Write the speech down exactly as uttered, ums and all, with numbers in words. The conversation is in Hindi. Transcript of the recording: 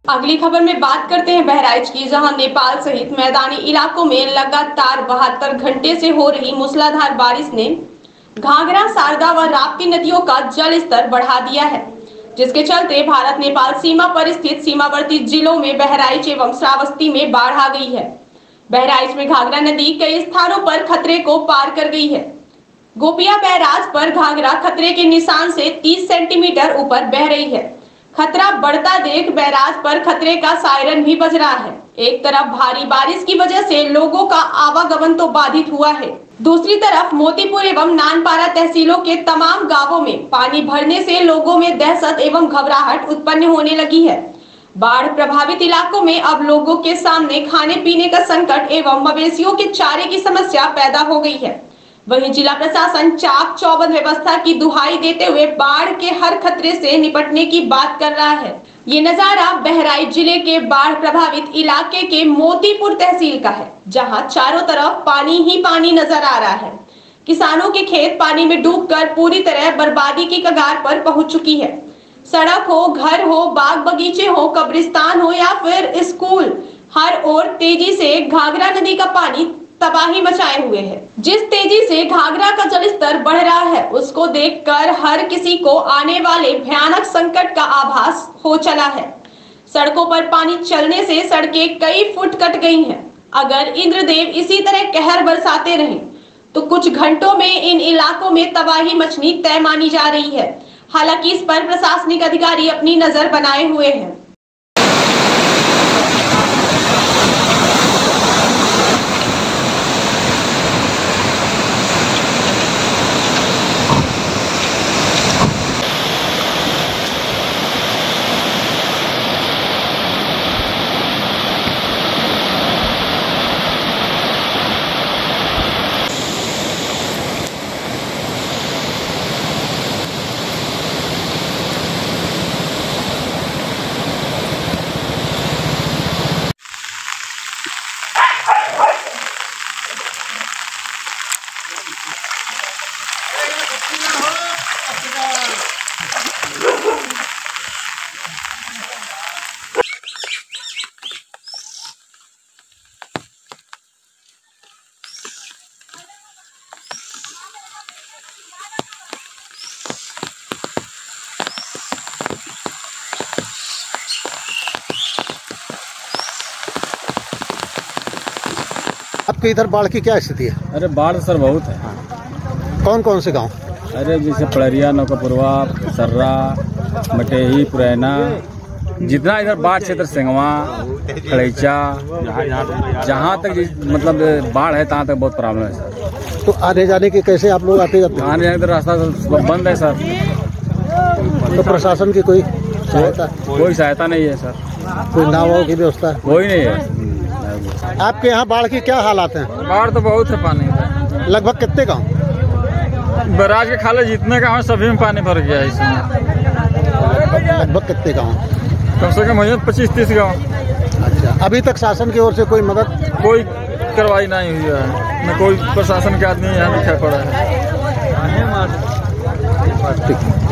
अगली खबर में बात करते हैं बहराइच की, जहां नेपाल सहित मैदानी इलाकों में लगातार बहत्तर घंटे से हो रही मूसलाधार बारिश ने घाघरा, शारदा व राप्ती नदियों का जल स्तर बढ़ा दिया है, जिसके चलते भारत नेपाल सीमा पर स्थित सीमावर्ती जिलों में बहराइच एवं श्रावस्ती में बाढ़ आ गई है। बहराइच में घाघरा नदी कई स्थानों पर खतरे को पार कर गई है। गोपिया बैराज पर घाघरा खतरे के निशान से तीस सेंटीमीटर ऊपर बह रही है। खतरा बढ़ता देख बैराज पर खतरे का सायरन भी बज रहा है। एक तरफ भारी बारिश की वजह से लोगों का आवागमन तो बाधित हुआ है, दूसरी तरफ मोतीपुर एवं नानपारा तहसीलों के तमाम गांवों में पानी भरने से लोगों में दहशत एवं घबराहट उत्पन्न होने लगी है। बाढ़ प्रभावित इलाकों में अब लोगों के सामने खाने पीने का संकट एवं मवेशियों के चारे की समस्या पैदा हो गई है। वहीं जिला प्रशासन चाक चौबंद व्यवस्था की दुहाई देते हुए बाढ़ के हर खतरे से निपटने की बात कर रहा है। ये नजारा बहराइच जिले के बाढ़ प्रभावित इलाके के मोतीपुर तहसील का है, जहां चारों तरफ पानी ही पानी नजर आ रहा है। किसानों के खेत पानी में डूबकर पूरी तरह बर्बादी की कगार पर पहुंच चुकी है। सड़क हो, घर हो, बाग बगीचे हो, कब्रिस्तान हो या फिर स्कूल, हर ओर तेजी से घाघरा नदी का पानी तबाही मचाए हुए है। जिस तेजी से घाघरा का जलस्तर बढ़ रहा है, उसको देखकर हर किसी को आने वाले भयानक संकट का आभास हो चला है। सड़कों पर पानी चलने से सड़कें कई फुट कट गई हैं। अगर इंद्रदेव इसी तरह कहर बरसाते रहे तो कुछ घंटों में इन इलाकों में तबाही मचनी तय मानी जा रही है। हालांकि इस पर प्रशासनिक अधिकारी अपनी नजर बनाए हुए हैं। आपके इधर बाढ़ की क्या स्थिति है? अरे बाढ़ सर बहुत है। कौन कौन से गांव? अरे जैसे पड़रिया, नौकापुरवा, सर्रा, मटेही, पुरैना, जितना इधर बाढ़ क्षेत्र, सेंगवा, खड़ैचा, जहाँ तक मतलब बाढ़ है तहाँ तक बहुत प्रॉब्लम है सर। तो आने जाने के कैसे आप लोग आते जाते? आने जाने का रास्ता बंद है सर। तो प्रशासन की कोई सहायता? कोई सहायता नहीं है सर। कोई नावों की व्यवस्था? कोई नहीं है। आपके यहाँ बाढ़ की क्या हालात हैं? बाढ़ तो बहुत है, पानी लगभग कितने गाँव? बैराज के खाले जितने गाँव सभी में पानी भर गया है इसमें। लगभग कितने गाँव? कम से कम है पच्चीस तीस गाँव। अच्छा, अभी तक शासन की ओर से कोई मदद? कोई कार्रवाई नहीं हुई है, न कोई प्रशासन के आदमी यहाँ दिखाई पड़ा है।